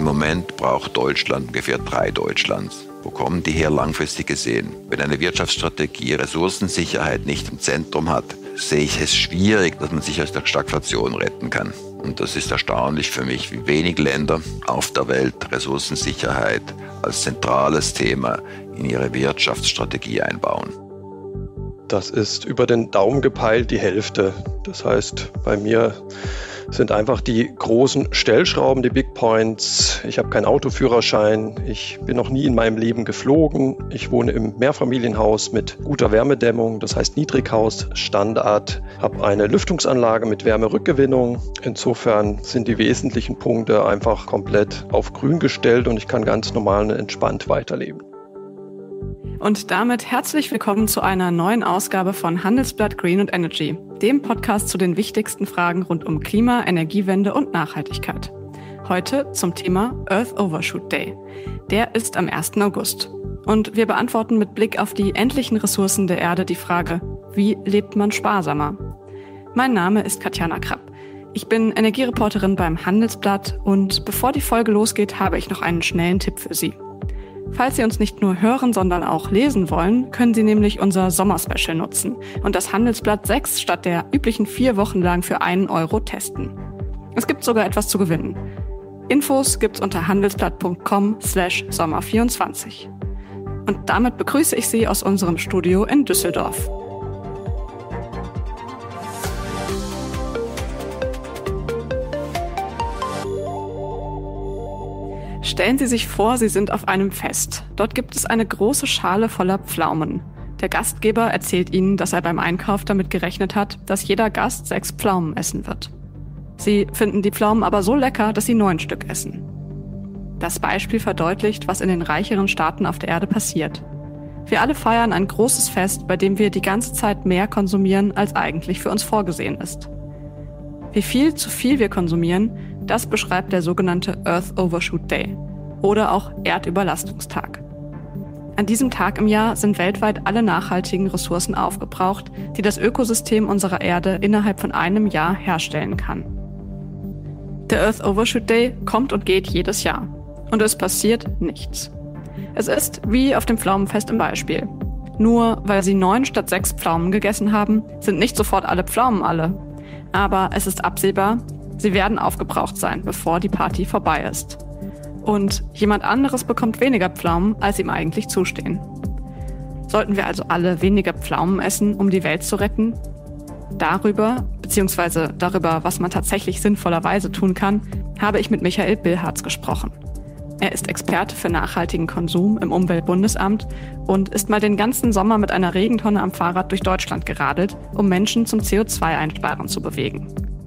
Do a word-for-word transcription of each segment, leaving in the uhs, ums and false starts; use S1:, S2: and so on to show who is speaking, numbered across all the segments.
S1: Im Moment braucht Deutschland ungefähr drei Deutschlands. Wo kommen die her langfristig gesehen? Wenn eine Wirtschaftsstrategie Ressourcensicherheit nicht im Zentrum hat, sehe ich es schwierig, dass man sich aus der Stagflation retten kann. Und das ist erstaunlich für mich, wie wenig Länder auf der Welt Ressourcensicherheit als zentrales Thema in ihre Wirtschaftsstrategie einbauen.
S2: Das ist über den Daumen gepeilt die Hälfte. Das heißt, bei mir sind einfach die großen Stellschrauben, die Big Points. Ich habe keinen Autoführerschein, ich bin noch nie in meinem Leben geflogen. Ich wohne im Mehrfamilienhaus mit guter Wärmedämmung, das heißt Niedrighausstandard, habe eine Lüftungsanlage mit Wärmerückgewinnung. Insofern sind die wesentlichen Punkte einfach komplett auf grün gestellt und ich kann ganz normal und entspannt weiterleben.
S3: Und damit herzlich willkommen zu einer neuen Ausgabe von Handelsblatt Green und Energy, dem Podcast zu den wichtigsten Fragen rund um Klima, Energiewende und Nachhaltigkeit. Heute zum Thema Earth Overshoot Day. Der ist am ersten August. Und wir beantworten mit Blick auf die endlichen Ressourcen der Erde die Frage, wie lebt man sparsamer? Mein Name ist Katjana Krapp. Ich bin Energiereporterin beim Handelsblatt und bevor die Folge losgeht, habe ich noch einen schnellen Tipp für Sie. Falls Sie uns nicht nur hören, sondern auch lesen wollen, können Sie nämlich unser Sommerspecial nutzen und das Handelsblatt sechs statt der üblichen vier Wochen lang für einen Euro testen. Es gibt sogar etwas zu gewinnen. Infos gibt's unter handelsblatt punkt com slash sommer vierundzwanzig. Und damit begrüße ich Sie aus unserem Studio in Düsseldorf. Stellen Sie sich vor, Sie sind auf einem Fest. Dort gibt es eine große Schale voller Pflaumen. Der Gastgeber erzählt Ihnen, dass er beim Einkauf damit gerechnet hat, dass jeder Gast sechs Pflaumen essen wird. Sie finden die Pflaumen aber so lecker, dass Sie neun Stück essen. Das Beispiel verdeutlicht, was in den reicheren Staaten auf der Erde passiert. Wir alle feiern ein großes Fest, bei dem wir die ganze Zeit mehr konsumieren, als eigentlich für uns vorgesehen ist. Wie viel zu viel wir konsumieren, das beschreibt der sogenannte Earth Overshoot Day oder auch Erdüberlastungstag. An diesem Tag im Jahr sind weltweit alle nachhaltigen Ressourcen aufgebraucht, die das Ökosystem unserer Erde innerhalb von einem Jahr herstellen kann. Der Earth Overshoot Day kommt und geht jedes Jahr und es passiert nichts. Es ist wie auf dem Pflaumenfest im Beispiel. Nur weil Sie neun statt sechs Pflaumen gegessen haben, sind nicht sofort alle Pflaumen alle. Aber es ist absehbar, sie werden aufgebraucht sein, bevor die Party vorbei ist. Und jemand anderes bekommt weniger Pflaumen, als ihm eigentlich zustehen. Sollten wir also alle weniger Pflaumen essen, um die Welt zu retten? Darüber, beziehungsweise darüber, was man tatsächlich sinnvollerweise tun kann, habe ich mit Michael Billharz gesprochen. Er ist Experte für nachhaltigen Konsum im Umweltbundesamt und ist mal den ganzen Sommer mit einer Regentonne am Fahrrad durch Deutschland geradelt, um Menschen zum C O zwei Einsparen zu bewegen.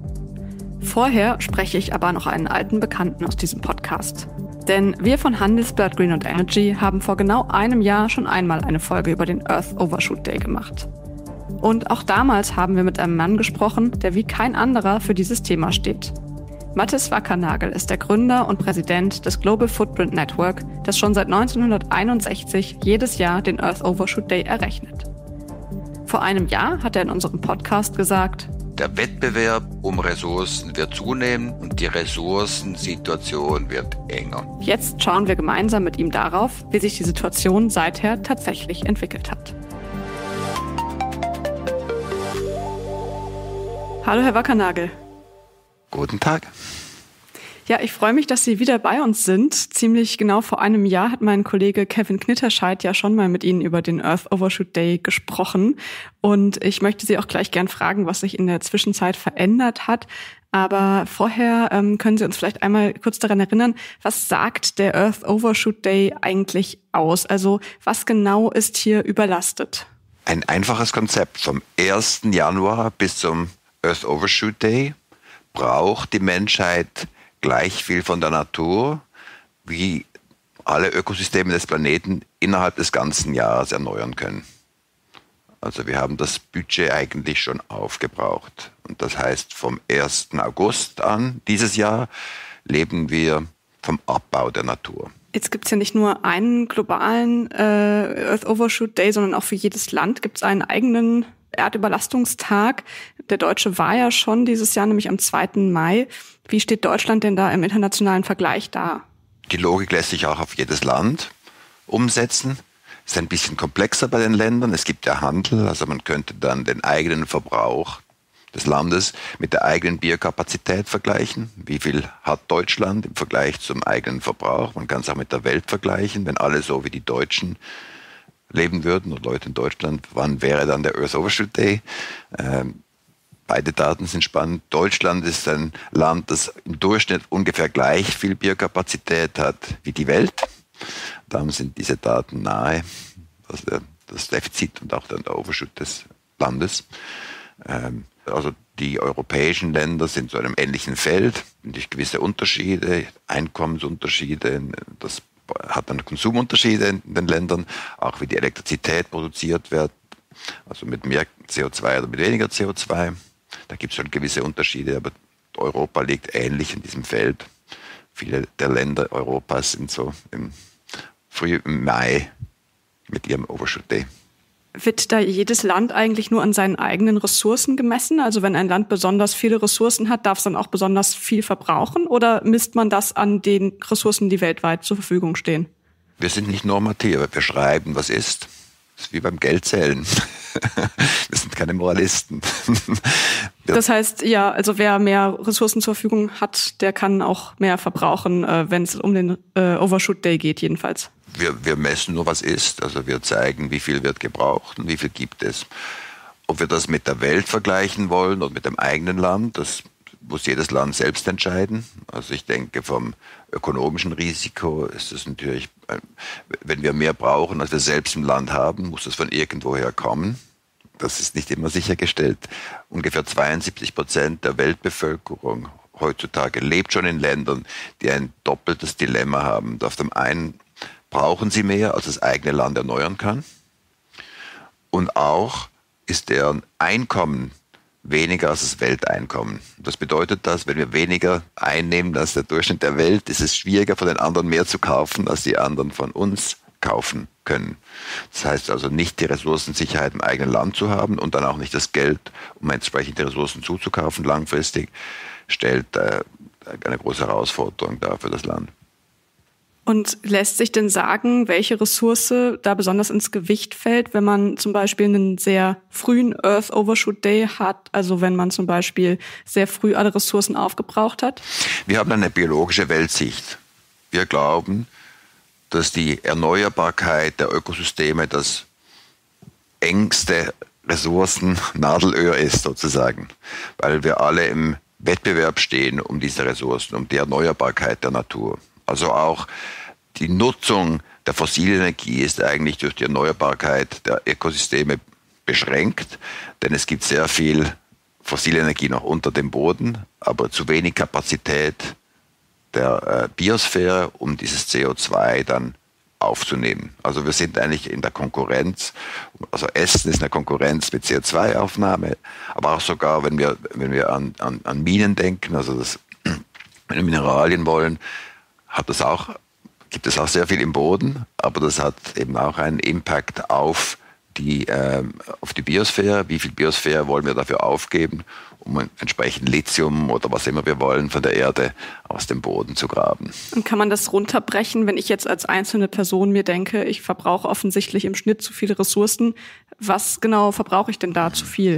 S3: Vorher spreche ich aber noch einen alten Bekannten aus diesem Podcast. Denn wir von Handelsblatt Green und Energy haben vor genau einem Jahr schon einmal eine Folge über den Earth Overshoot Day gemacht. Und auch damals haben wir mit einem Mann gesprochen, der wie kein anderer für dieses Thema steht. Mathis Wackernagel ist der Gründer und Präsident des Global Footprint Network, das schon seit neunzehnhunderteinundsechzig jedes Jahr den Earth Overshoot Day errechnet. Vor einem Jahr hat er in unserem Podcast gesagt:
S1: Der Wettbewerb um Ressourcen wird zunehmen und die Ressourcensituation wird enger.
S3: Jetzt schauen wir gemeinsam mit ihm darauf, wie sich die Situation seither tatsächlich entwickelt hat. Hallo Herr Wackernagel.
S1: Guten Tag.
S3: Ja, ich freue mich, dass Sie wieder bei uns sind. Ziemlich genau vor einem Jahr hat mein Kollege Kevin Knitterscheid ja schon mal mit Ihnen über den Earth Overshoot Day gesprochen. Und ich möchte Sie auch gleich gern fragen, was sich in der Zwischenzeit verändert hat. Aber vorher ähm, können Sie uns vielleicht einmal kurz daran erinnern, was sagt der Earth Overshoot Day eigentlich aus? Also was genau ist hier überlastet?
S1: Ein einfaches Konzept. Vom ersten Januar bis zum Earth Overshoot Day braucht die Menschheit gleich viel von der Natur, wie alle Ökosysteme des Planeten innerhalb des ganzen Jahres erneuern können. Also wir haben das Budget eigentlich schon aufgebraucht. Und das heißt, vom ersten August an dieses Jahr leben wir vom Abbau der Natur.
S3: Jetzt gibt es ja nicht nur einen globalen äh, Earth Overshoot Day, sondern auch für jedes Land gibt es einen eigenen Erdüberlastungstag. Der deutsche war ja schon dieses Jahr, nämlich am zweiten Mai. Wie steht Deutschland denn da im internationalen Vergleich da?
S1: Die Logik lässt sich auch auf jedes Land umsetzen. Ist ein bisschen komplexer bei den Ländern. Es gibt ja Handel, also man könnte dann den eigenen Verbrauch des Landes mit der eigenen Biokapazität vergleichen. Wie viel hat Deutschland im Vergleich zum eigenen Verbrauch? Man kann es auch mit der Welt vergleichen. Wenn alle so wie die Deutschen leben würden oder Leute in Deutschland, wann wäre dann der Earth Overshoot Day? Ähm, beide Daten sind spannend. Deutschland ist ein Land, das im Durchschnitt ungefähr gleich viel Biokapazität hat wie die Welt. Darum sind diese Daten nahe, also das Defizit und auch der Overshoot des Landes. Also die europäischen Länder sind zu einem ähnlichen Feld, durch gewisse Unterschiede, Einkommensunterschiede, das hat dann Konsumunterschiede in den Ländern, auch wie die Elektrizität produziert wird, also mit mehr C O zwei oder mit weniger C O zwei. Da gibt es schon gewisse Unterschiede, aber Europa liegt ähnlich in diesem Feld. Viele der Länder Europas sind so im früh im Mai mit ihrem Overshoot Day.
S3: Wird da jedes Land eigentlich nur an seinen eigenen Ressourcen gemessen? Also wenn ein Land besonders viele Ressourcen hat, darf es dann auch besonders viel verbrauchen? Oder misst man das an den Ressourcen, die weltweit zur Verfügung stehen?
S1: Wir sind nicht normativ, wir schreiben, was ist. Das ist wie beim Geldzählen. Wir sind keine Moralisten.
S3: Das heißt, ja, also wer mehr Ressourcen zur Verfügung hat, der kann auch mehr verbrauchen, äh, wenn es um den äh, Overshoot Day geht jedenfalls.
S1: Wir, wir messen nur, was ist. Also wir zeigen, wie viel wird gebraucht und wie viel gibt es. Ob wir das mit der Welt vergleichen wollen oder mit dem eigenen Land, das muss jedes Land selbst entscheiden. Also ich denke, vom ökonomischen Risiko ist es natürlich, wenn wir mehr brauchen, als wir selbst im Land haben, muss das von irgendwoher kommen. Das ist nicht immer sichergestellt. Ungefähr zweiundsiebzig Prozent der Weltbevölkerung heutzutage lebt schon in Ländern, die ein doppeltes Dilemma haben. Auf dem einen brauchen sie mehr, als das eigene Land erneuern kann. Und auch ist deren Einkommen weniger als das Welteinkommen. Das bedeutet, dass wenn wir weniger einnehmen als der Durchschnitt der Welt, ist es schwieriger, von den anderen mehr zu kaufen, als die anderen von uns kaufen können. Das heißt also nicht die Ressourcensicherheit im eigenen Land zu haben und dann auch nicht das Geld, um entsprechende Ressourcen zuzukaufen langfristig, stellt äh, eine große Herausforderung dar für das Land.
S3: Und lässt sich denn sagen, welche Ressource da besonders ins Gewicht fällt, wenn man zum Beispiel einen sehr frühen Earth Overshoot Day hat, also wenn man zum Beispiel sehr früh alle Ressourcen aufgebraucht hat?
S1: Wir haben eine biologische Weltsicht. Wir glauben, dass die Erneuerbarkeit der Ökosysteme das engste Ressourcen-Nadelöhr ist sozusagen, weil wir alle im Wettbewerb stehen um diese Ressourcen, um die Erneuerbarkeit der Natur. Also auch die Nutzung der fossilen Energie ist eigentlich durch die Erneuerbarkeit der Ökosysteme beschränkt, denn es gibt sehr viel fossile Energie noch unter dem Boden, aber zu wenig Kapazität der äh, Biosphäre, um dieses C O zwei dann aufzunehmen. Also wir sind eigentlich in der Konkurrenz, also Essen ist eine Konkurrenz mit C O zwei Aufnahme, aber auch sogar, wenn wir, wenn wir an, an, an Minen denken, also das, wenn wir Mineralien wollen, hat das auch, gibt es auch sehr viel im Boden, aber das hat eben auch einen Impact auf die, äh, auf die Biosphäre. Wie viel Biosphäre wollen wir dafür aufgeben, um entsprechend Lithium oder was immer wir wollen von der Erde aus dem Boden zu graben.
S3: Und kann man das runterbrechen, wenn ich jetzt als einzelne Person mir denke, ich verbrauche offensichtlich im Schnitt zu viele Ressourcen. Was genau verbrauche ich denn da zu viel?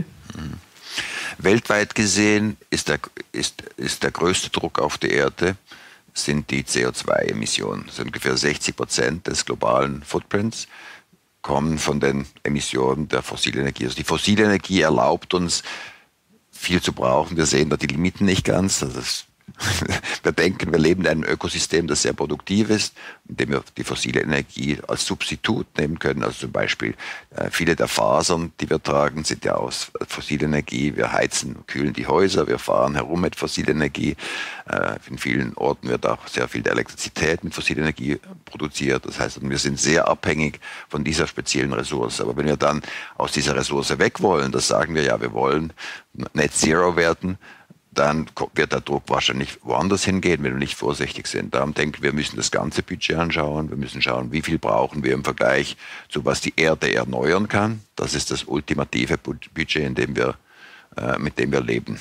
S1: Weltweit gesehen ist der, ist, ist der größte Druck auf die Erde sind die C O zwei Emissionen. Das sind ungefähr sechzig Prozent des globalen Footprints kommen von den Emissionen der fossilen Energie. Also die fossile Energie erlaubt uns, viel zu brauchen. Wir sehen da die Limiten nicht ganz. Also das, wir denken, wir leben in einem Ökosystem, das sehr produktiv ist, in dem wir die fossile Energie als Substitut nehmen können. Also zum Beispiel äh, viele der Fasern, die wir tragen, sind ja aus fossiler Energie. Wir heizen, kühlen die Häuser, wir fahren herum mit fossiler Energie. Äh, in vielen Orten wird auch sehr viel der Elektrizität mit fossiler Energie produziert. Das heißt, wir sind sehr abhängig von dieser speziellen Ressource. Aber wenn wir dann aus dieser Ressource weg wollen, das sagen wir ja, wir wollen Net Zero werden, dann wird der Druck wahrscheinlich woanders hingehen, wenn wir nicht vorsichtig sind. Darum denken wir, müssen das ganze Budget anschauen. Wir müssen schauen, wie viel brauchen wir im Vergleich zu was die Erde erneuern kann. Das ist das ultimative Budget, in dem wir, äh, mit dem wir leben.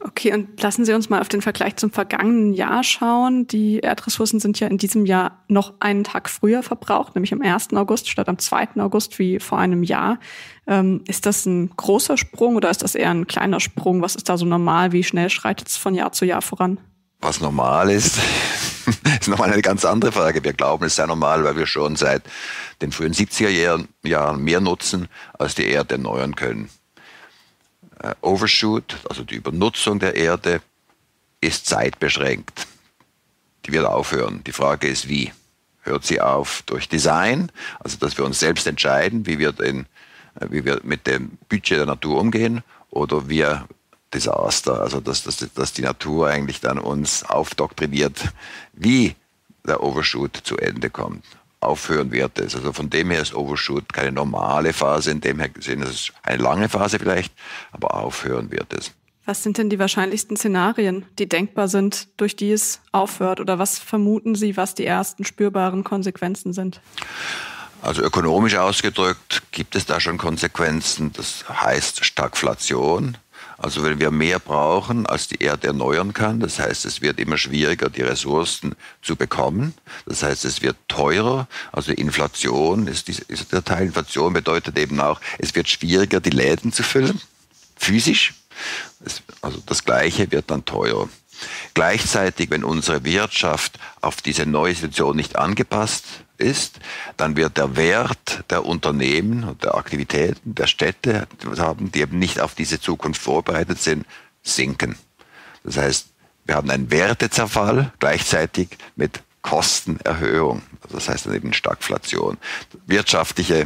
S3: Okay, und lassen Sie uns mal auf den Vergleich zum vergangenen Jahr schauen. Die Erdressourcen sind ja in diesem Jahr noch einen Tag früher verbraucht, nämlich am ersten August statt am zweiten August wie vor einem Jahr. Ähm, ist das ein großer Sprung oder ist das eher ein kleiner Sprung? Was ist da so normal? Wie schnell schreitet es von Jahr zu Jahr voran?
S1: Was normal ist, ist nochmal eine ganz andere Frage. Wir glauben, es sei normal, weil wir schon seit den frühen siebziger Jahren mehr nutzen, als die Erde erneuern können. Uh, Overshoot, also die Übernutzung der Erde, ist zeitbeschränkt. Die wird aufhören. Die Frage ist, wie? Hört sie auf durch Design, also dass wir uns selbst entscheiden, wie wir, den, wie wir mit dem Budget der Natur umgehen, oder wir Desaster, also dass, dass, dass die Natur eigentlich dann uns aufdoktriniert, wie der Overshoot zu Ende kommt. Aufhören wird es. Also von dem her ist Overshoot keine normale Phase, in dem her gesehen, es ist eine lange Phase vielleicht, aber aufhören wird es.
S3: Was sind denn die wahrscheinlichsten Szenarien, die denkbar sind, durch die es aufhört? Oder was vermuten Sie, was die ersten spürbaren Konsequenzen sind?
S1: Also ökonomisch ausgedrückt gibt es da schon Konsequenzen. Das heißt Stagflation. Also wenn wir mehr brauchen, als die Erde erneuern kann, das heißt, es wird immer schwieriger, die Ressourcen zu bekommen. Das heißt, es wird teurer. Also Inflation ist, die, ist der Teil. Inflation bedeutet eben auch, es wird schwieriger, die Läden zu füllen, physisch. Es, also das Gleiche wird dann teurer. Gleichzeitig, wenn unsere Wirtschaft auf diese neue Situation nicht angepasst ist, dann wird der Wert der Unternehmen und der Aktivitäten, der Städte, die eben nicht auf diese Zukunft vorbereitet sind, sinken. Das heißt, wir haben einen Wertezerfall gleichzeitig mit Kostenerhöhung. Das heißt dann eben Stagflation. Wirtschaftliche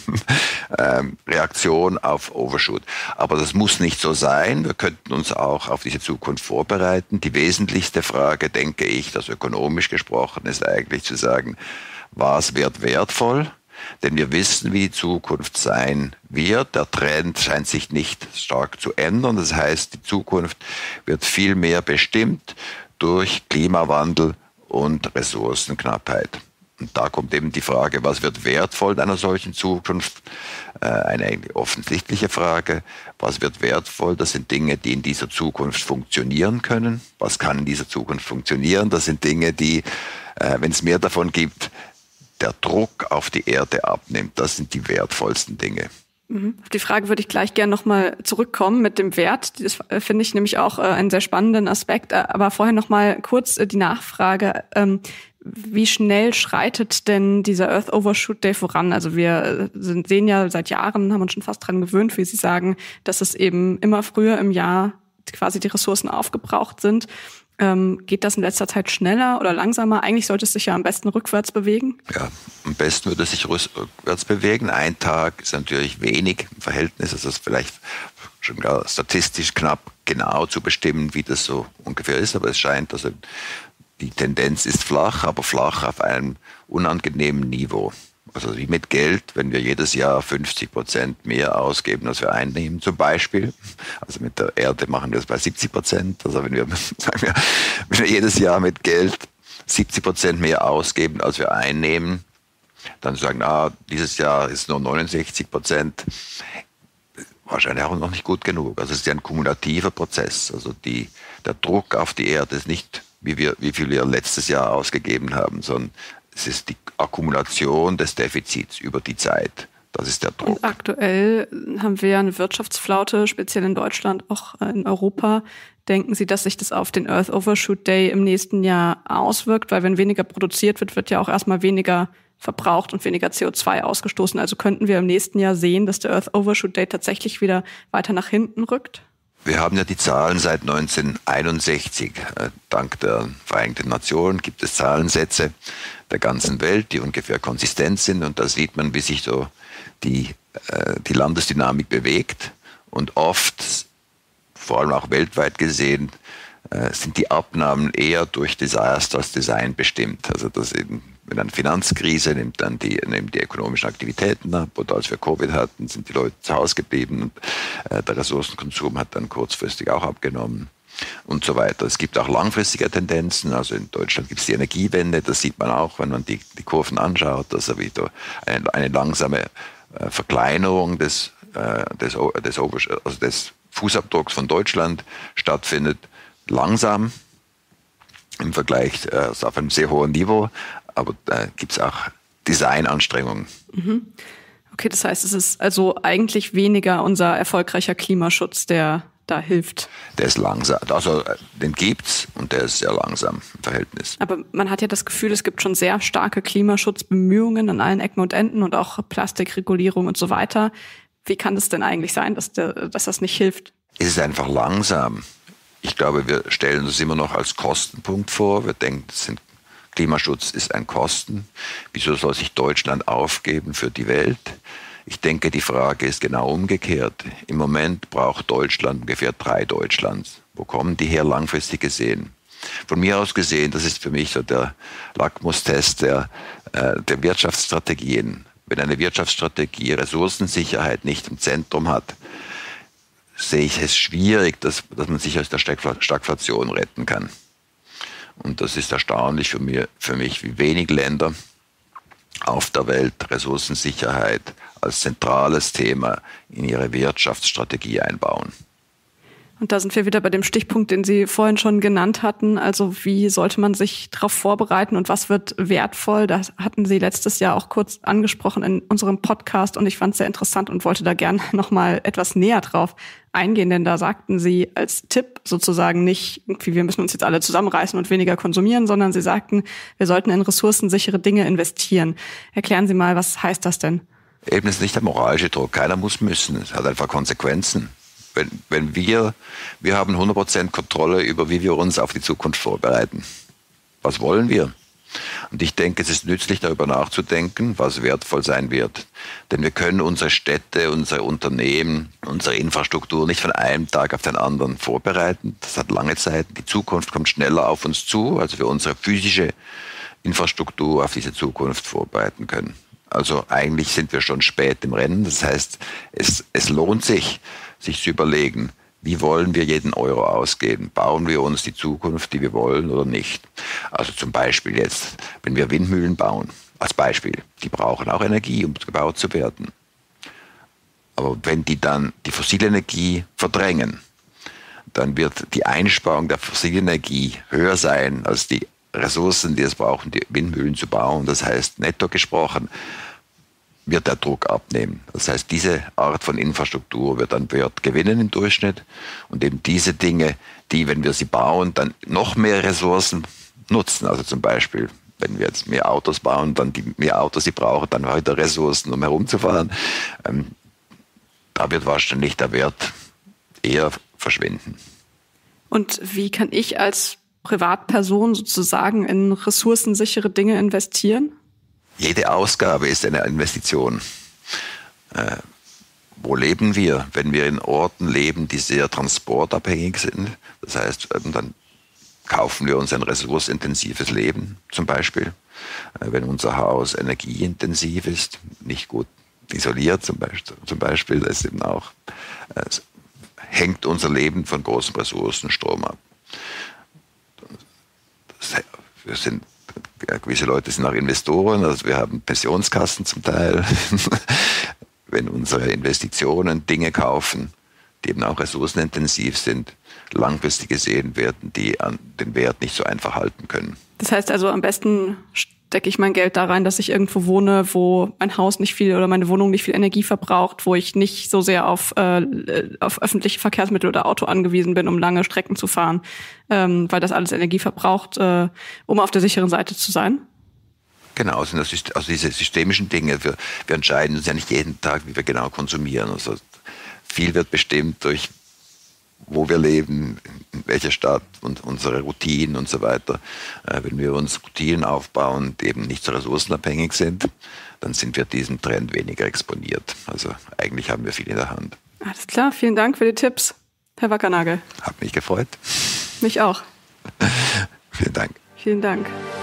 S1: ähm, Reaktion auf Overshoot. Aber das muss nicht so sein. Wir könnten uns auch auf diese Zukunft vorbereiten. Die wesentlichste Frage, denke ich, das ökonomisch gesprochen, ist eigentlich zu sagen, was wird wertvoll? Denn wir wissen, wie die Zukunft sein wird. Der Trend scheint sich nicht stark zu ändern. Das heißt, die Zukunft wird viel mehr bestimmt durch Klimawandel und Ressourcenknappheit. Und da kommt eben die Frage, was wird wertvoll in einer solchen Zukunft? Äh, eine offensichtliche Frage. Was wird wertvoll? Das sind Dinge, die in dieser Zukunft funktionieren können. Was kann in dieser Zukunft funktionieren? Das sind Dinge, die, äh, wenn es mehr davon gibt, der Druck auf die Erde abnimmt. Das sind die wertvollsten Dinge.
S3: Auf die Frage würde ich gleich gerne nochmal zurückkommen mit dem Wert. Das finde ich nämlich auch einen sehr spannenden Aspekt. Aber vorher nochmal kurz die Nachfrage. Wie schnell schreitet denn dieser Earth Overshoot Day voran? Also wir sehen ja seit Jahren, haben uns schon fast dran gewöhnt, wie Sie sagen, dass es eben immer früher im Jahr quasi die Ressourcen aufgebraucht sind. Ähm, geht das in letzter Zeit schneller oder langsamer? Eigentlich sollte es sich ja am besten rückwärts bewegen.
S1: Ja, am besten würde es sich rückwärts bewegen. Ein Tag ist natürlich wenig im Verhältnis. Also es ist vielleicht schon gar statistisch knapp genau zu bestimmen, wie das so ungefähr ist. Aber es scheint, also die Tendenz ist flach, aber flach auf einem unangenehmen Niveau. Also wie mit Geld, wenn wir jedes Jahr fünfzig Prozent mehr ausgeben, als wir einnehmen zum Beispiel. Also mit der Erde machen wir das bei siebzig Prozent. Also wenn wir, sagen wir, wenn wir jedes Jahr mit Geld siebzig Prozent mehr ausgeben, als wir einnehmen, dann sagen, ah, dieses Jahr ist nur neunundsechzig Prozent. Wahrscheinlich auch noch nicht gut genug. Also es ist ja ein kumulativer Prozess. Also die, der Druck auf die Erde ist nicht, wie, wir, wie viel wir letztes Jahr ausgegeben haben, sondern es ist die Akkumulation des Defizits über die Zeit. Das ist der Druck.
S3: Und aktuell haben wir eine Wirtschaftsflaute, speziell in Deutschland, auch in Europa. Denken Sie, dass sich das auf den Earth Overshoot Day im nächsten Jahr auswirkt? Weil wenn weniger produziert wird, wird ja auch erstmal weniger verbraucht und weniger C O zwei ausgestoßen. Also könnten wir im nächsten Jahr sehen, dass der Earth Overshoot Day tatsächlich wieder weiter nach hinten rückt?
S1: Wir haben ja die Zahlen seit neunzehnhunderteinundsechzig. Dank der Vereinten Nationen gibt es Zahlensätze der ganzen Welt, die ungefähr konsistent sind. Und da sieht man, wie sich so die, die Landesdynamik bewegt. Und oft, vor allem auch weltweit gesehen, sind die Abnahmen eher durch Desaster als Design bestimmt. Also das eben, wenn eine Finanzkrise nimmt dann die, nehmen die ökonomischen Aktivitäten ab. Oder als wir Covid hatten, sind die Leute zu Hause geblieben und äh, der Ressourcenkonsum hat dann kurzfristig auch abgenommen und so weiter. Es gibt auch langfristige Tendenzen. Also in Deutschland gibt es die Energiewende. Das sieht man auch, wenn man die, die Kurven anschaut, dass er wieder eine, eine langsame äh, Verkleinerung des, äh, des, des, also des Fußabdrucks von Deutschland stattfindet, langsam im Vergleich äh, auf einem sehr hohen Niveau, aber da gibt es auch Designanstrengungen.
S3: Mhm. Okay, das heißt, es ist also eigentlich weniger unser erfolgreicher Klimaschutz, der da hilft.
S1: Der ist langsam, also den gibt's und der ist sehr langsam im Verhältnis.
S3: Aber man hat ja das Gefühl, es gibt schon sehr starke Klimaschutzbemühungen an allen Ecken und Enden und auch Plastikregulierung und so weiter. Wie kann das denn eigentlich sein, dass, der, dass das nicht hilft?
S1: Es ist einfach langsam. Ich glaube, wir stellen uns immer noch als Kostenpunkt vor. Wir denken, das sind, Klimaschutz ist ein Kosten. Wieso soll sich Deutschland aufgeben für die Welt? Ich denke, die Frage ist genau umgekehrt. Im Moment braucht Deutschland ungefähr drei Deutschlands. Wo kommen die her langfristig gesehen? Von mir aus gesehen, das ist für mich so der Lackmustest der, äh, der Wirtschaftsstrategien. Wenn eine Wirtschaftsstrategie Ressourcensicherheit nicht im Zentrum hat, sehe ich es schwierig, dass, dass man sich aus der Stagflation retten kann. Und das ist erstaunlich für, mir, für mich, wie wenig Länder auf der Welt Ressourcensicherheit als zentrales Thema in ihre Wirtschaftsstrategie einbauen.
S3: Und da sind wir wieder bei dem Stichpunkt, den Sie vorhin schon genannt hatten. Also wie sollte man sich darauf vorbereiten und was wird wertvoll? Das hatten Sie letztes Jahr auch kurz angesprochen in unserem Podcast und ich fand es sehr interessant und wollte da gerne noch mal etwas näher drauf eingehen. Denn da sagten Sie als Tipp sozusagen nicht, irgendwie, wir müssen uns jetzt alle zusammenreißen und weniger konsumieren, sondern Sie sagten, wir sollten in ressourcensichere Dinge investieren. Erklären Sie mal, was heißt das denn?
S1: Eben ist nicht der moralische Druck. Keiner muss müssen. Es hat einfach Konsequenzen. Wenn, wenn wir, wir haben hundert Prozent Kontrolle über, wie wir uns auf die Zukunft vorbereiten. Was wollen wir? Und ich denke, es ist nützlich, darüber nachzudenken, was wertvoll sein wird. Denn wir können unsere Städte, unsere Unternehmen, unsere Infrastruktur nicht von einem Tag auf den anderen vorbereiten. Das hat lange Zeit. Die Zukunft kommt schneller auf uns zu, als wir unsere physische Infrastruktur auf diese Zukunft vorbereiten können. Also eigentlich sind wir schon spät im Rennen. Das heißt, es, es lohnt sich, sich zu überlegen, wie wollen wir jeden Euro ausgeben? Bauen wir uns die Zukunft, die wir wollen oder nicht? Also zum Beispiel jetzt, wenn wir Windmühlen bauen, als Beispiel, die brauchen auch Energie, um gebaut zu werden. Aber wenn die dann die fossile Energie verdrängen, dann wird die Einsparung der fossilen Energie höher sein als die Ressourcen, die es brauchen, die Windmühlen zu bauen. Das heißt, netto gesprochen, wird der Druck abnehmen. Das heißt, diese Art von Infrastruktur wird an Wert gewinnen im Durchschnitt und eben diese Dinge, die, wenn wir sie bauen, dann noch mehr Ressourcen nutzen. Also zum Beispiel, wenn wir jetzt mehr Autos bauen, dann die mehr Autos sie brauchen, dann weiter Ressourcen, um herumzufahren. Ähm, da wird wahrscheinlich der Wert eher verschwinden.
S3: Und wie kann ich als Privatperson sozusagen in ressourcensichere Dinge investieren?
S1: Jede Ausgabe ist eine Investition. Äh, wo leben wir? Wenn wir in Orten leben, die sehr transportabhängig sind, das heißt, dann kaufen wir uns ein ressourcenintensives Leben zum Beispiel. Äh, wenn unser Haus energieintensiv ist, nicht gut isoliert zum Beispiel, zum Beispiel das ist eben auch, äh, hängt unser Leben von großem Ressourcenstrom ab. Das, wir sind Ja, gewisse Leute sind auch Investoren, also wir haben Pensionskassen zum Teil. Wenn unsere Investitionen Dinge kaufen, die eben auch ressourcenintensiv sind, langfristig gesehen werden die an den Wert nicht so einfach halten können.
S3: Das heißt also, am besten stecke ich mein Geld da rein, dass ich irgendwo wohne, wo mein Haus nicht viel oder meine Wohnung nicht viel Energie verbraucht, wo ich nicht so sehr auf, äh, auf öffentliche Verkehrsmittel oder Auto angewiesen bin, um lange Strecken zu fahren, ähm, weil das alles Energie verbraucht, äh, um auf der sicheren Seite zu sein.
S1: Genau, also, das ist, also diese systemischen Dinge, wir, wir entscheiden uns ja nicht jeden Tag, wie wir genau konsumieren. Also viel wird bestimmt durch, wo wir leben, in welcher Stadt und unsere Routinen und so weiter. Äh, wenn wir uns Routinen aufbauen, die eben nicht so ressourcenabhängig sind, dann sind wir diesem Trend weniger exponiert. Also eigentlich haben wir viel in der Hand.
S3: Alles klar, vielen Dank für die Tipps, Herr Wackernagel.
S1: Hat mich gefreut.
S3: Mich auch.
S1: Vielen Dank.
S3: Vielen Dank.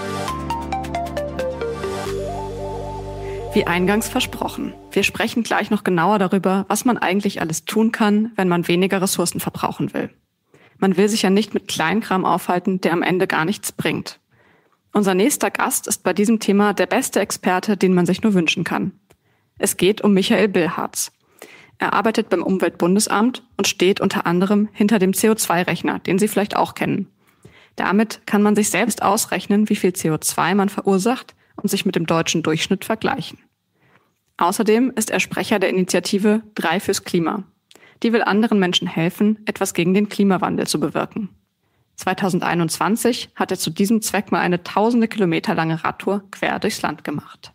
S3: Wie eingangs versprochen, wir sprechen gleich noch genauer darüber, was man eigentlich alles tun kann, wenn man weniger Ressourcen verbrauchen will. Man will sich ja nicht mit Kleinkram aufhalten, der am Ende gar nichts bringt. Unser nächster Gast ist bei diesem Thema der beste Experte, den man sich nur wünschen kann. Es geht um Michael Billhartz. Er arbeitet beim Umweltbundesamt und steht unter anderem hinter dem C O zwei Rechner, den Sie vielleicht auch kennen. Damit kann man sich selbst ausrechnen, wie viel C O zwei man verursacht und sich mit dem deutschen Durchschnitt vergleichen. Außerdem ist er Sprecher der Initiative drei fürs Klima. Die will anderen Menschen helfen, etwas gegen den Klimawandel zu bewirken. zweitausendeinundzwanzig hat er zu diesem Zweck mal eine tausende Kilometer lange Radtour quer durchs Land gemacht.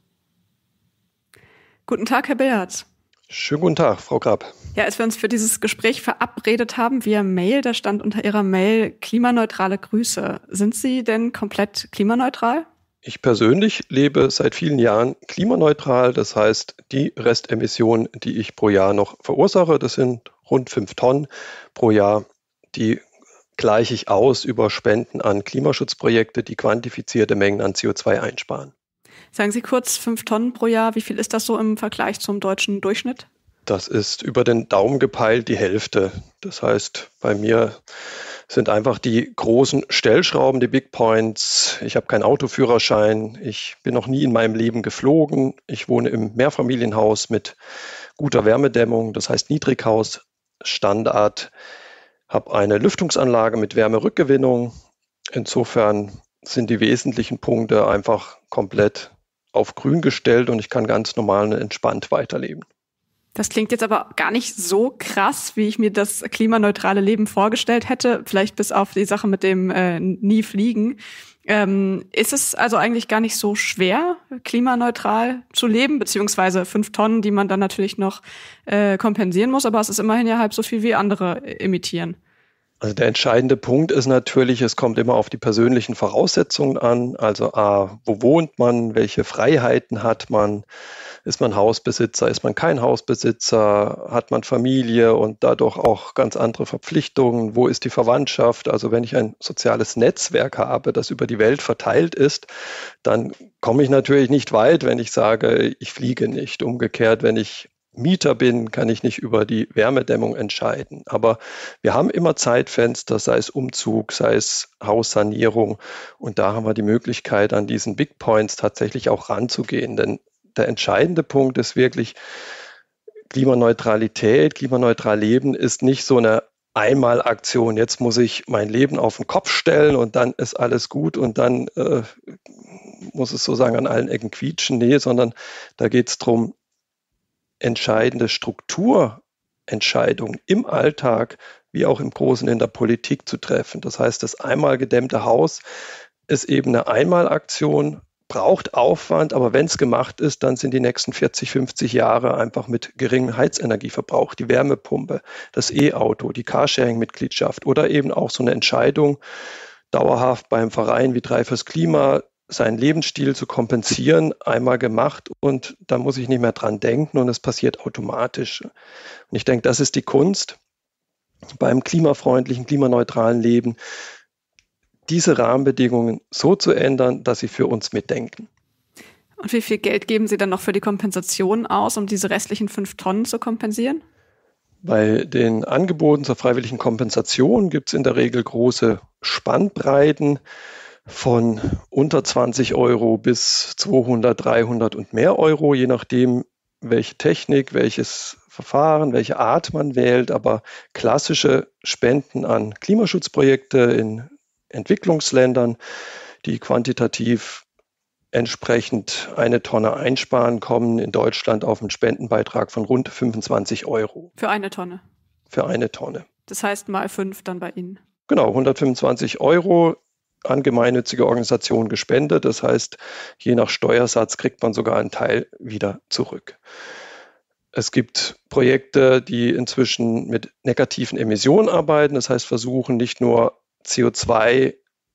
S3: Guten Tag, Herr Beertz.
S2: Schönen guten Tag, Frau Grab.
S3: Ja, als wir uns für dieses Gespräch verabredet haben via Mail, da stand unter Ihrer Mail klimaneutrale Grüße. Sind Sie denn komplett klimaneutral?
S2: Ich persönlich lebe seit vielen Jahren klimaneutral. Das heißt, die Restemissionen, die ich pro Jahr noch verursache, das sind rund fünf Tonnen pro Jahr, die gleiche ich aus über Spenden an Klimaschutzprojekte, die quantifizierte Mengen an C O zwei einsparen.
S3: Sagen Sie kurz, fünf Tonnen pro Jahr, wie viel ist das so im Vergleich zum deutschen Durchschnitt?
S2: Das ist über den Daumen gepeilt die Hälfte. Das heißt, bei mir sind einfach die großen Stellschrauben, die Big Points. Ich habe keinen Autoführerschein. Ich bin noch nie in meinem Leben geflogen. Ich wohne im Mehrfamilienhaus mit guter Wärmedämmung, das heißt Niedrighausstandard. Habe eine Lüftungsanlage mit Wärmerückgewinnung. Insofern sind die wesentlichen Punkte einfach komplett auf grün gestellt und ich kann ganz normal und entspannt weiterleben.
S3: Das klingt jetzt aber gar nicht so krass, wie ich mir das klimaneutrale Leben vorgestellt hätte, vielleicht bis auf die Sache mit dem äh, nie fliegen. Ähm, ist es also eigentlich gar nicht so schwer, klimaneutral zu leben, beziehungsweise fünf Tonnen, die man dann natürlich noch äh, kompensieren muss, aber es ist immerhin ja halb so viel wie andere emittieren.
S2: Also der entscheidende Punkt ist natürlich, es kommt immer auf die persönlichen Voraussetzungen an. Also A, wo wohnt man, welche Freiheiten hat man, ist man Hausbesitzer, ist man kein Hausbesitzer, hat man Familie und dadurch auch ganz andere Verpflichtungen, wo ist die Verwandtschaft. Also wenn ich ein soziales Netzwerk habe, das über die Welt verteilt ist, dann komme ich natürlich nicht weit, wenn ich sage, ich fliege nicht. Umgekehrt, wenn ich Mieter bin, kann ich nicht über die Wärmedämmung entscheiden. Aber wir haben immer Zeitfenster, sei es Umzug, sei es Haussanierung. Und da haben wir die Möglichkeit, an diesen Big Points tatsächlich auch ranzugehen. Denn der entscheidende Punkt ist wirklich, Klimaneutralität, klimaneutral leben ist nicht so eine Einmalaktion. Jetzt muss ich mein Leben auf den Kopf stellen und dann ist alles gut und dann äh, muss es sozusagen an allen Ecken quietschen. Nee, sondern da geht es darum, entscheidende Strukturentscheidungen im Alltag wie auch im Großen in der Politik zu treffen. Das heißt, das einmal gedämmte Haus ist eben eine Einmalaktion, braucht Aufwand, aber wenn es gemacht ist, dann sind die nächsten vierzig, fünfzig Jahre einfach mit geringem Heizenergieverbrauch, die Wärmepumpe, das E-Auto, die Carsharing-Mitgliedschaft oder eben auch so eine Entscheidung, dauerhaft beim Verein wie drei fürs Klima seinen Lebensstil zu kompensieren, einmal gemacht und da muss ich nicht mehr dran denken und es passiert automatisch. Und ich denke, das ist die Kunst beim klimafreundlichen, klimaneutralen Leben, diese Rahmenbedingungen so zu ändern, dass sie für uns mitdenken.
S3: Und wie viel Geld geben Sie dann noch für die Kompensation aus, um diese restlichen fünf Tonnen zu kompensieren?
S2: Bei den Angeboten zur freiwilligen Kompensation gibt es in der Regel große Spannbreiten von unter zwanzig Euro bis zweihundert, dreihundert und mehr Euro, je nachdem, welche Technik, welches Verfahren, welche Art man wählt. Aber klassische Spenden an Klimaschutzprojekte in Entwicklungsländern, die quantitativ entsprechend eine Tonne einsparen, kommen in Deutschland auf einen Spendenbeitrag von rund fünfundzwanzig Euro.
S3: Für eine Tonne?
S2: Für eine Tonne.
S3: Das heißt mal fünf dann bei Ihnen?
S2: Genau, hundertfünfundzwanzig Euro an gemeinnützige Organisationen gespendet. Das heißt, je nach Steuersatz kriegt man sogar einen Teil wieder zurück. Es gibt Projekte, die inzwischen mit negativen Emissionen arbeiten. Das heißt, versuchen nicht nur C O zwei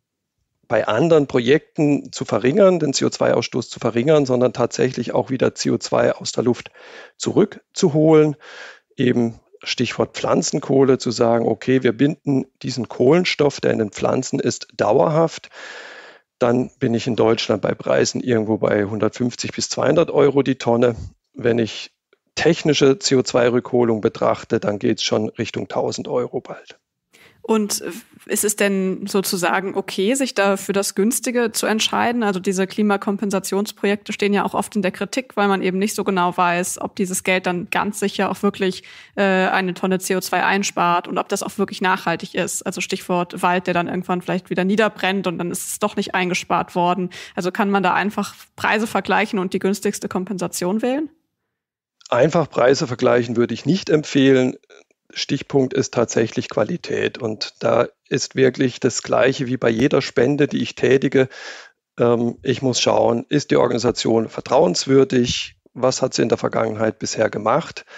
S2: bei anderen Projekten zu verringern, den C O zwei Ausstoß zu verringern, sondern tatsächlich auch wieder C O zwei aus der Luft zurückzuholen. Eben Stichwort Pflanzenkohle, zu sagen, okay, wir binden diesen Kohlenstoff, der in den Pflanzen ist, dauerhaft. Dann bin ich in Deutschland bei Preisen irgendwo bei hundertfünfzig bis zweihundert Euro die Tonne. Wenn ich technische C O zwei Rückholung betrachte, dann geht es schon Richtung tausend Euro bald.
S3: Und ist es denn sozusagen okay, sich da für das Günstige zu entscheiden? Also diese Klimakompensationsprojekte stehen ja auch oft in der Kritik, weil man eben nicht so genau weiß, ob dieses Geld dann ganz sicher auch wirklich äh, eine Tonne C O zwei einspart und ob das auch wirklich nachhaltig ist. Also Stichwort Wald, der dann irgendwann vielleicht wieder niederbrennt und dann ist es doch nicht eingespart worden. Also kann man da einfach Preise vergleichen und die günstigste Kompensation wählen?
S2: Einfach Preise vergleichen würde ich nicht empfehlen. Stichpunkt ist tatsächlich Qualität. Und da ist wirklich das Gleiche wie bei jeder Spende, die ich tätige. Ähm, ich muss schauen, ist die Organisation vertrauenswürdig? Was hat sie in der Vergangenheit bisher gemacht?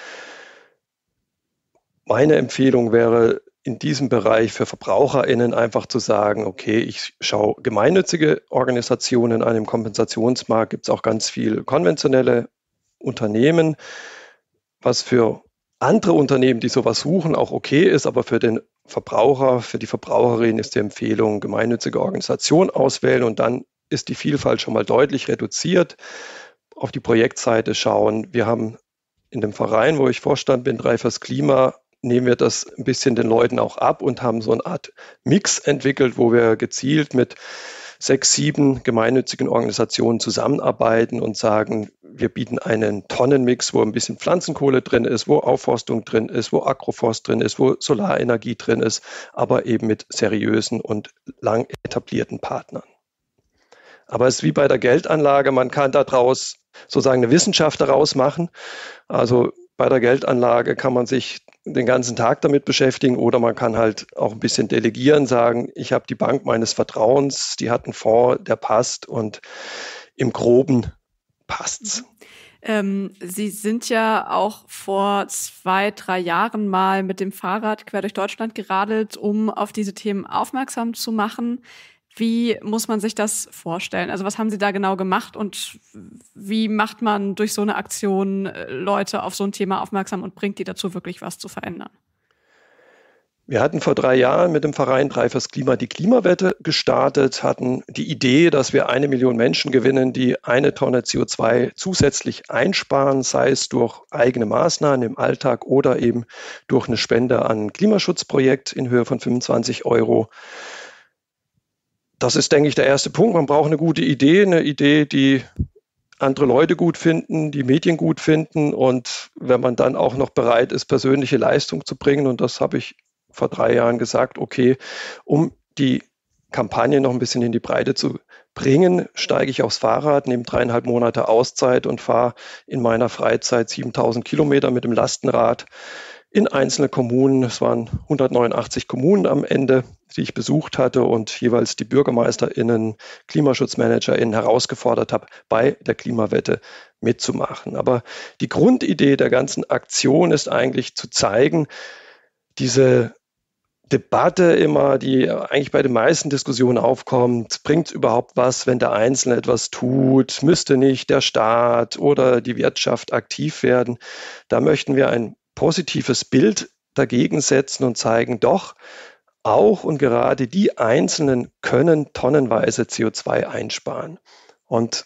S2: Meine Empfehlung wäre in diesem Bereich für VerbraucherInnen einfach zu sagen, okay, ich schaue gemeinnützige Organisationen an. Im Kompensationsmarkt gibt es auch ganz viel konventionelle Unternehmen, was für andere Unternehmen, die sowas suchen, auch okay ist, aber für den Verbraucher, für die Verbraucherin ist die Empfehlung, gemeinnützige Organisation auswählen und dann ist die Vielfalt schon mal deutlich reduziert. Auf die Projektseite schauen. Wir haben in dem Verein, wo ich Vorstand bin, drei fürs Klima, nehmen wir das ein bisschen den Leuten auch ab und haben so eine Art Mix entwickelt, wo wir gezielt mit sechs, sieben gemeinnützigen Organisationen zusammenarbeiten und sagen, wir bieten einen Tonnenmix, wo ein bisschen Pflanzenkohle drin ist, wo Aufforstung drin ist, wo Agroforst drin ist, wo Solarenergie drin ist, aber eben mit seriösen und lang etablierten Partnern. Aber es ist wie bei der Geldanlage, man kann daraus sozusagen eine Wissenschaft daraus machen. Also bei der Geldanlage kann man sich den ganzen Tag damit beschäftigen oder man kann halt auch ein bisschen delegieren, sagen, ich habe die Bank meines Vertrauens, die hat einen Fonds, der passt und im Groben passt's.
S3: Ähm, Sie sind ja auch vor zwei, drei Jahren mal mit dem Fahrrad quer durch Deutschland geradelt, um auf diese Themen aufmerksam zu machen. Wie muss man sich das vorstellen? Also was haben Sie da genau gemacht und wie macht man durch so eine Aktion Leute auf so ein Thema aufmerksam und bringt die dazu, wirklich was zu verändern?
S2: Wir hatten vor drei Jahren mit dem Verein drei fürs Klima die Klimawette gestartet, hatten die Idee, dass wir eine Million Menschen gewinnen, die eine Tonne C O zwei zusätzlich einsparen, sei es durch eigene Maßnahmen im Alltag oder eben durch eine Spende an ein Klimaschutzprojekt in Höhe von fünfundzwanzig Euro. Das ist, denke ich, der erste Punkt. Man braucht eine gute Idee, eine Idee, die andere Leute gut finden, die Medien gut finden und wenn man dann auch noch bereit ist, persönliche Leistung zu bringen, und das habe ich vor drei Jahren gesagt, okay, um die Kampagne noch ein bisschen in die Breite zu bringen, steige ich aufs Fahrrad, nehme dreieinhalb Monate Auszeit und fahre in meiner Freizeit siebentausend Kilometer mit dem Lastenrad in einzelne Kommunen. Es waren hundertneunundachtzig Kommunen am Ende, die ich besucht hatte und jeweils die BürgermeisterInnen, KlimaschutzmanagerInnen herausgefordert habe, bei der Klimawette mitzumachen. Aber die Grundidee der ganzen Aktion ist eigentlich zu zeigen, diese Debatte immer, die eigentlich bei den meisten Diskussionen aufkommt, bringt es überhaupt was, wenn der Einzelne etwas tut, müsste nicht der Staat oder die Wirtschaft aktiv werden. Da möchten wir ein positives Bild dagegen setzen und zeigen, doch, auch und gerade die Einzelnen können tonnenweise C O zwei einsparen. Und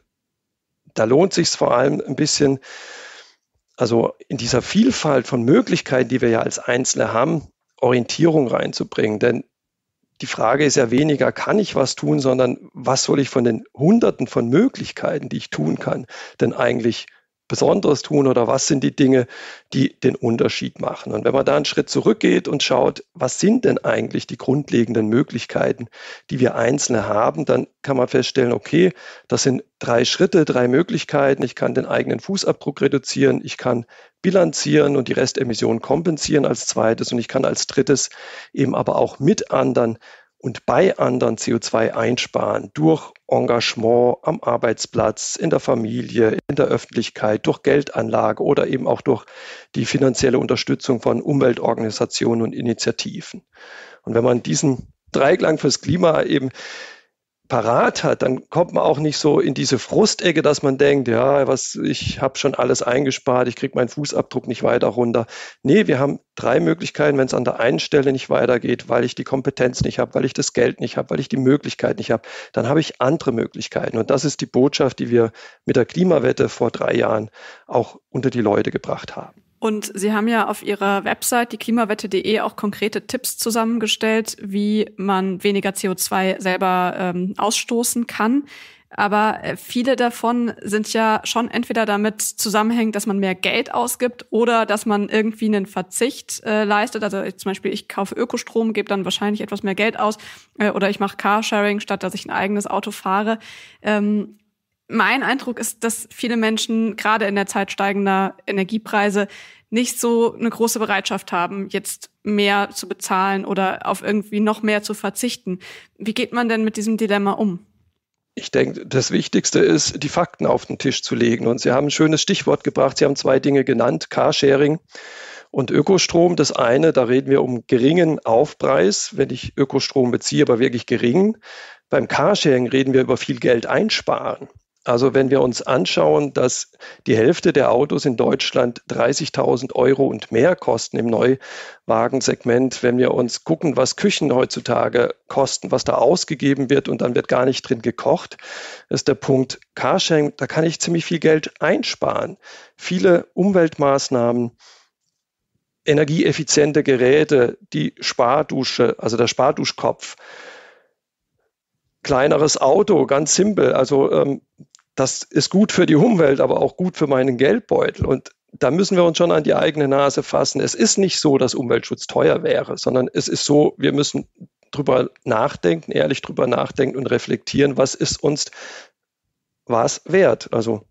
S2: da lohnt sich es vor allem ein bisschen, also in dieser Vielfalt von Möglichkeiten, die wir ja als Einzelne haben, Orientierung reinzubringen. Denn die Frage ist ja weniger, kann ich was tun, sondern was soll ich von den Hunderten von Möglichkeiten, die ich tun kann, denn eigentlich Besonderes tun oder was sind die Dinge, die den Unterschied machen. Und wenn man da einen Schritt zurückgeht und schaut, was sind denn eigentlich die grundlegenden Möglichkeiten, die wir Einzelne haben, dann kann man feststellen, okay, das sind drei Schritte, drei Möglichkeiten. Ich kann den eigenen Fußabdruck reduzieren, ich kann bilanzieren und die Restemissionen kompensieren als zweites und ich kann als drittes eben aber auch mit anderen und bei anderen C O zwei einsparen durch Engagement am Arbeitsplatz, in der Familie, in der Öffentlichkeit, durch Geldanlage oder eben auch durch die finanzielle Unterstützung von Umweltorganisationen und Initiativen. Und wenn man diesen Dreiklang fürs Klima eben parat hat, dann kommt man auch nicht so in diese Frustecke, dass man denkt, ja, was, ich habe schon alles eingespart, ich kriege meinen Fußabdruck nicht weiter runter. Nee, wir haben drei Möglichkeiten, wenn es an der einen Stelle nicht weitergeht, weil ich die Kompetenz nicht habe, weil ich das Geld nicht habe, weil ich die Möglichkeit nicht habe, dann habe ich andere Möglichkeiten. Und das ist die Botschaft, die wir mit der Klimawette vor drei Jahren auch unter die Leute gebracht haben.
S3: Und Sie haben ja auf Ihrer Website, die klimawette punkt de, auch konkrete Tipps zusammengestellt, wie man weniger C O zwei selber ähm, ausstoßen kann. Aber viele davon sind ja schon entweder damit zusammenhängend, dass man mehr Geld ausgibt oder dass man irgendwie einen Verzicht äh, leistet. Also zum Beispiel, ich kaufe Ökostrom, gebe dann wahrscheinlich etwas mehr Geld aus äh, oder ich mache Carsharing, statt dass ich ein eigenes Auto fahre. Ähm, mein Eindruck ist, dass viele Menschen gerade in der Zeit steigender Energiepreise nicht so eine große Bereitschaft haben, jetzt mehr zu bezahlen oder auf irgendwie noch mehr zu verzichten. Wie geht man denn mit diesem Dilemma um?
S2: Ich denke, das Wichtigste ist, die Fakten auf den Tisch zu legen. Und Sie haben ein schönes Stichwort gebracht. Sie haben zwei Dinge genannt, Carsharing und Ökostrom. Das eine, da reden wir um geringen Aufpreis, wenn ich Ökostrom beziehe, aber wirklich gering. Beim Carsharing reden wir über viel Geld einsparen. Also wenn wir uns anschauen, dass die Hälfte der Autos in Deutschland dreißigtausend Euro und mehr kosten im Neuwagensegment, wenn wir uns gucken, was Küchen heutzutage kosten, was da ausgegeben wird und dann wird gar nicht drin gekocht, ist der Punkt Carsharing, da kann ich ziemlich viel Geld einsparen. Viele Umweltmaßnahmen, energieeffiziente Geräte, die Spardusche, also der Sparduschkopf, kleineres Auto, ganz simpel, also ähm, das ist gut für die Umwelt, aber auch gut für meinen Geldbeutel. Und da müssen wir uns schon an die eigene Nase fassen. Es ist nicht so, dass Umweltschutz teuer wäre, sondern es ist so, wir müssen drüber nachdenken, ehrlich drüber nachdenken und reflektieren, was ist uns was wert. Also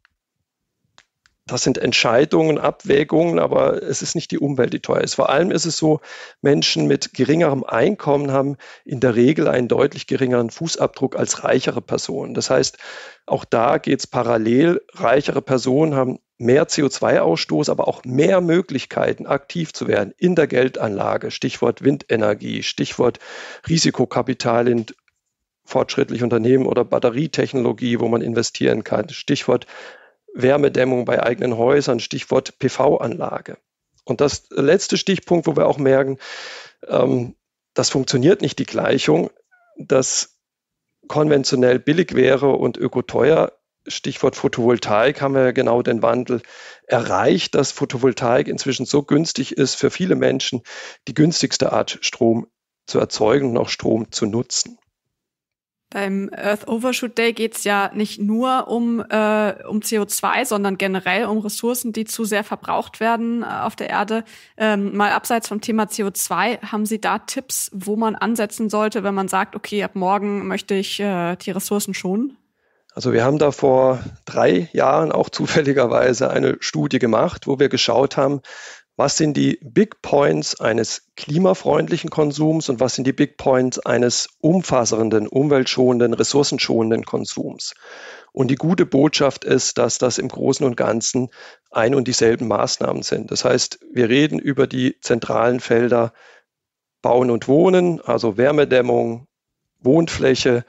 S2: das sind Entscheidungen, Abwägungen, aber es ist nicht die Umwelt, die teuer ist. Vor allem ist es so, Menschen mit geringerem Einkommen haben in der Regel einen deutlich geringeren Fußabdruck als reichere Personen. Das heißt, auch da geht es parallel. Reichere Personen haben mehr C O zwei Ausstoß, aber auch mehr Möglichkeiten, aktiv zu werden in der Geldanlage. Stichwort Windenergie, Stichwort Risikokapital in fortschrittliche Unternehmen oder Batterietechnologie, wo man investieren kann. Stichwort Wärmedämmung bei eigenen Häusern, Stichwort P V-Anlage. Und das letzte Stichpunkt, wo wir auch merken, ähm, das funktioniert nicht, die Gleichung, dass konventionell billig wäre und ökoteuer. Stichwort Photovoltaik haben wir ja genau den Wandel erreicht, dass Photovoltaik inzwischen so günstig ist für viele Menschen, die günstigste Art Strom zu erzeugen und auch Strom zu nutzen.
S3: Beim Earth Overshoot Day geht es ja nicht nur um, äh, um C O zwei, sondern generell um Ressourcen, die zu sehr verbraucht werden äh, auf der Erde. Ähm, mal abseits vom Thema C O zwei, haben Sie da Tipps, wo man ansetzen sollte, wenn man sagt, okay, ab morgen möchte ich äh, die Ressourcen schonen?
S2: Also wir haben da vor drei Jahren auch zufälligerweise eine Studie gemacht, wo wir geschaut haben, was sind die Big Points eines klimafreundlichen Konsums und was sind die Big Points eines umfassenden, umweltschonenden, ressourcenschonenden Konsums? Und die gute Botschaft ist, dass das im Großen und Ganzen ein und dieselben Maßnahmen sind. Das heißt, wir reden über die zentralen Felder Bauen und Wohnen, also Wärmedämmung, Wohnfläche,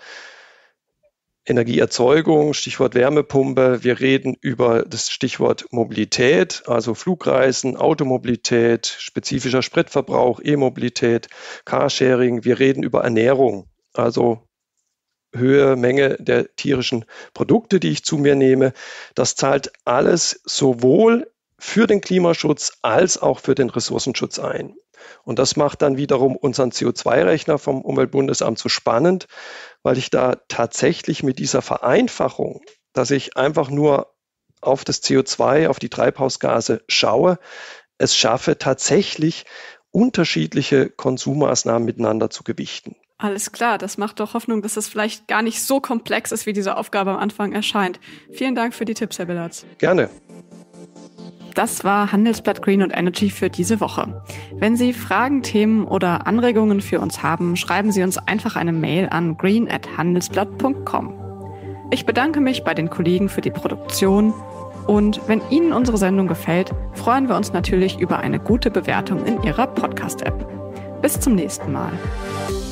S2: Energieerzeugung, Stichwort Wärmepumpe. Wir reden über das Stichwort Mobilität, also Flugreisen, Automobilität, spezifischer Spritverbrauch, E-Mobilität, Carsharing. Wir reden über Ernährung, also Höhe, Menge der tierischen Produkte, die ich zu mir nehme. Das zahlt alles sowohl für den Klimaschutz als auch für den Ressourcenschutz ein. Und das macht dann wiederum unseren C O zwei Rechner vom Umweltbundesamt so spannend, weil ich da tatsächlich mit dieser Vereinfachung, dass ich einfach nur auf das C O zwei, auf die Treibhausgase schaue, es schaffe, tatsächlich unterschiedliche Konsummaßnahmen miteinander zu gewichten.
S3: Alles klar, das macht doch Hoffnung, dass es vielleicht gar nicht so komplex ist, wie diese Aufgabe am Anfang erscheint. Vielen Dank für die Tipps, Herr Billertz.
S2: Gerne.
S3: Das war Handelsblatt Green und Energy für diese Woche. Wenn Sie Fragen, Themen oder Anregungen für uns haben, schreiben Sie uns einfach eine Mail an green at handelsblatt punkt com. Ich bedanke mich bei den Kollegen für die Produktion und wenn Ihnen unsere Sendung gefällt, freuen wir uns natürlich über eine gute Bewertung in Ihrer Podcast-App. Bis zum nächsten Mal.